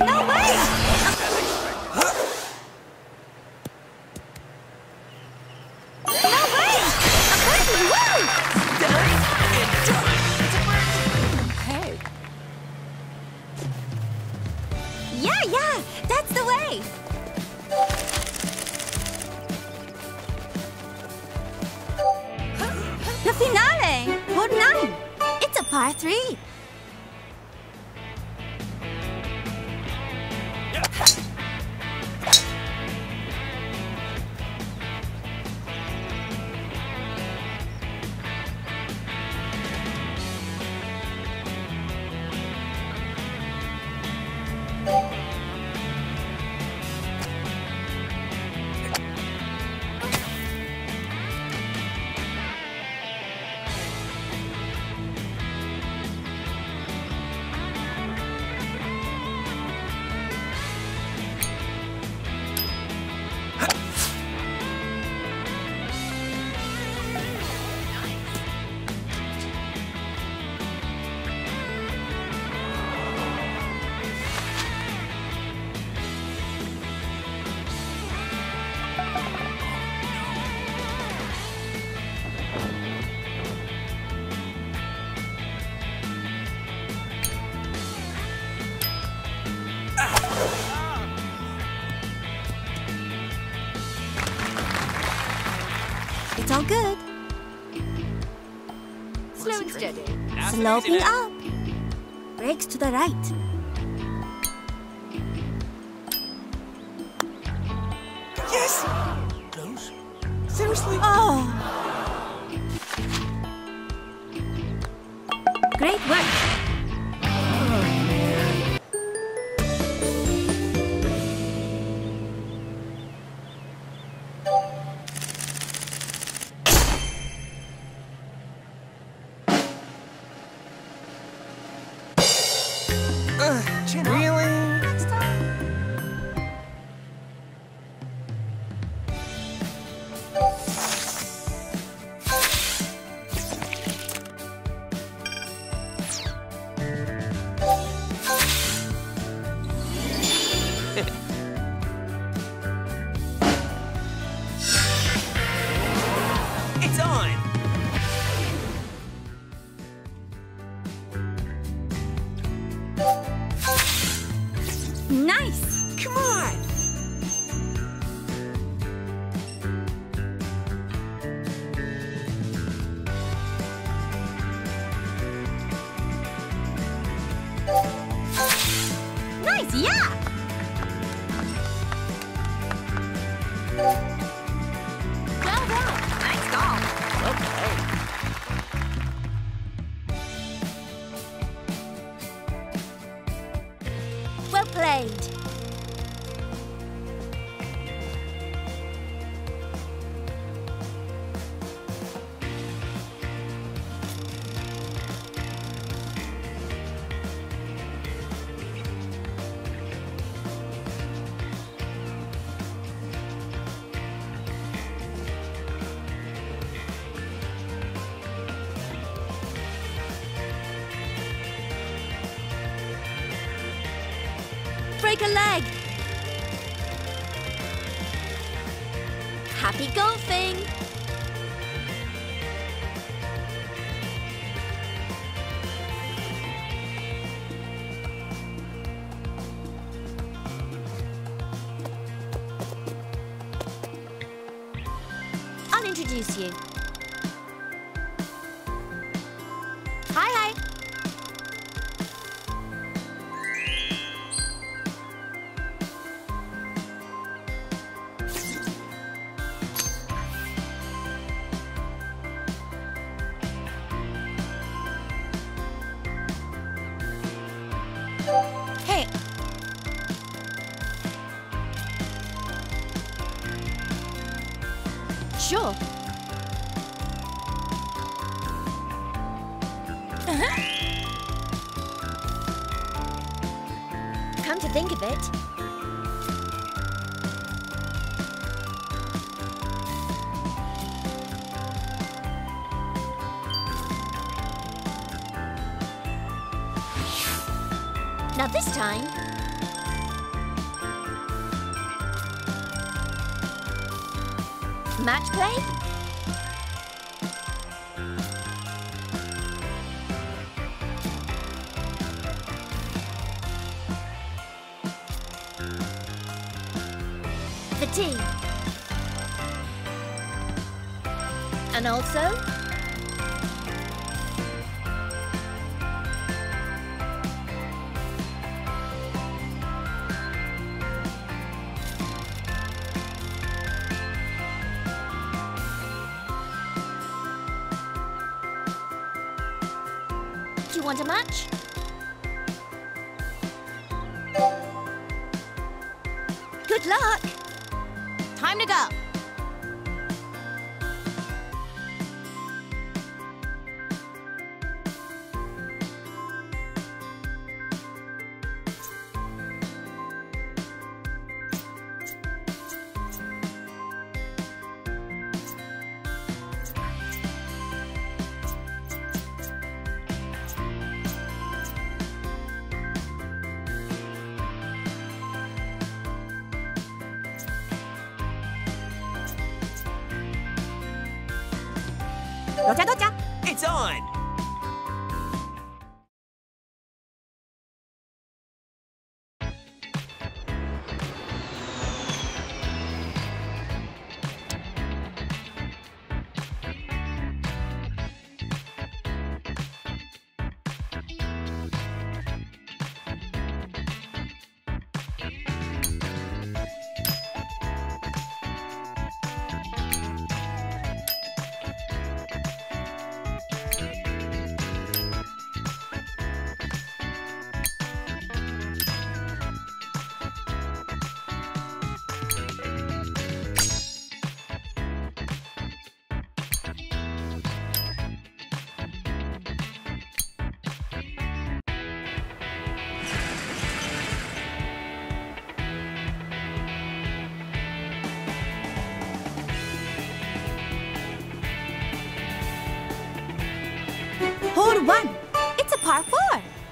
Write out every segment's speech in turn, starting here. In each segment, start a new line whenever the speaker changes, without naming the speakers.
No way! No way! A birdie! Woo!
Hey.
Yeah, that's the way. The finale! Hole 9. It's a par 3. It's all good.
Slow and steady.
Sloping up. Brakes to the right.
Yes! Close. Seriously?
Oh. Great work.
Really? It's on!
Nice.
Come on!
Nice, yeah.
Well done. Nice golf.
Well played.
Well played. Break a leg. Happy golfing. I'll introduce you. Hi. Hey. Sure. Come to think of it. Now this time,
Match play? The tea. And also? Do you want a match?
Good luck. Time to go.
It's on!
Hole 1. It's a par 4.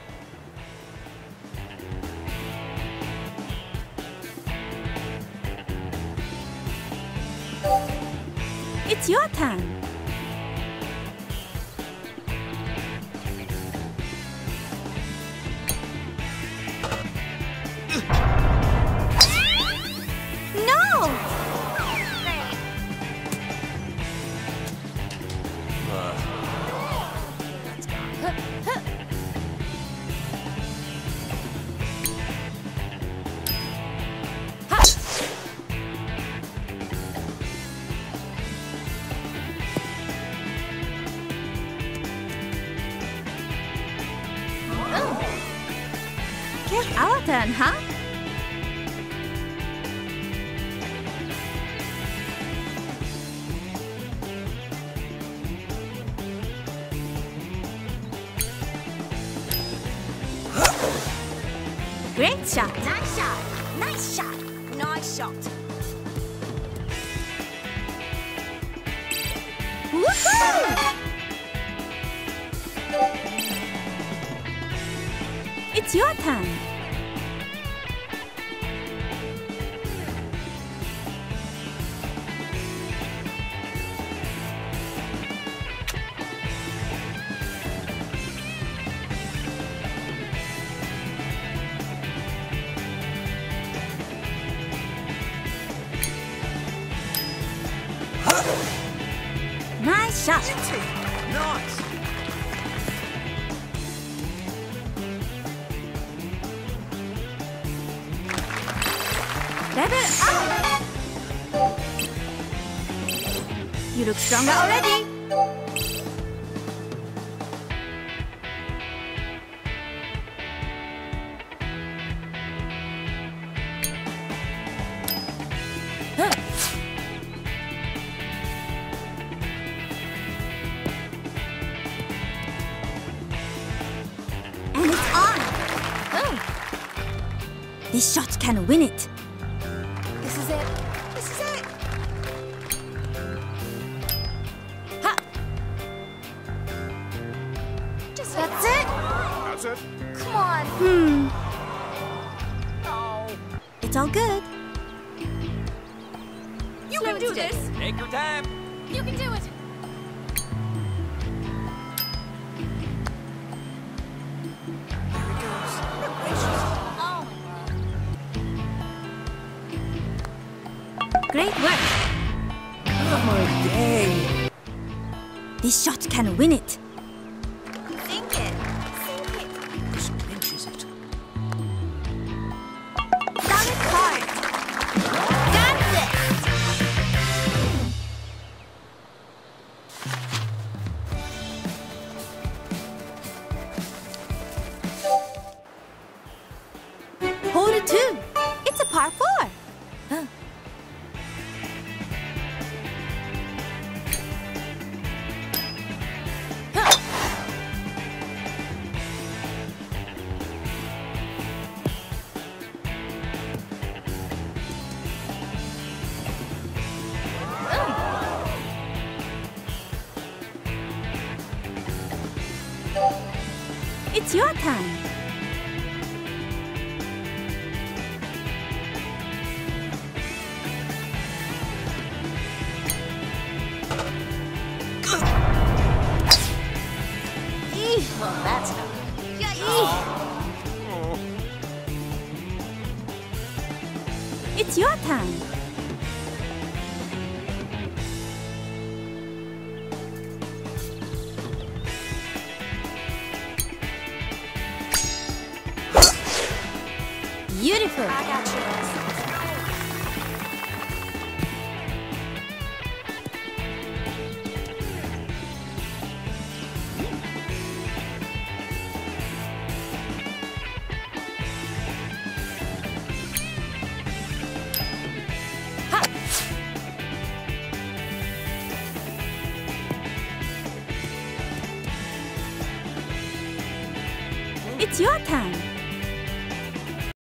It's your turn. No! Okay, our turn, huh? Great shot.
Nice shot. Nice shot. Nice shot.
Woohoo! It's your turn. Nice shot.
Nice!
Level up. You look stronger already. And it's on. This shot can win it.
This is it. This is it.
Ha!
Just that's it.
That's it.
Come on.
It's all good.
You can do this.
Take your time.
You can do it. Oh,
Great work.
Oh, dang.
This shot can win it.
sink it. Sink it.
Just pinches it.
Solid card. That's it.
Hole 2. It's a par 4. Huh. It's your time.
Well, that's not
It's your time. Beautiful.
I got yours.
It's your time.